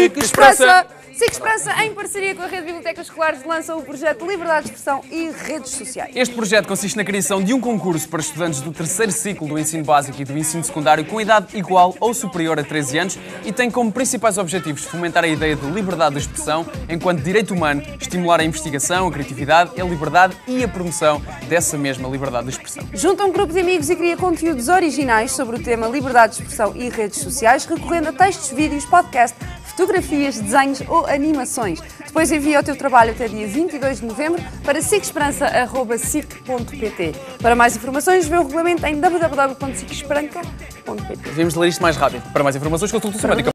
SIC Expressa! SIC Expressa, em parceria com a Rede de Bibliotecas Escolares, lança o projeto Liberdade de Expressão e Redes Sociais. Este projeto consiste na criação de um concurso para estudantes do terceiro ciclo do ensino básico e do ensino secundário com idade igual ou superior a 13 anos e tem como principais objetivos fomentar a ideia de liberdade de expressão enquanto direito humano, estimular a investigação, a criatividade, a liberdade e a promoção dessa mesma liberdade de expressão. Junta um grupo de amigos e cria conteúdos originais sobre o tema liberdade de expressão e redes sociais, recorrendo a textos, vídeos, podcast, fotografias, desenhos ou animações. Depois envia o teu trabalho até dia 22 de novembro para sicesperança.sic.pt. Para mais informações, vê o regulamento em www.sicesperanca.pt. Devíamos ler isto mais rápido. Para mais informações, consulte o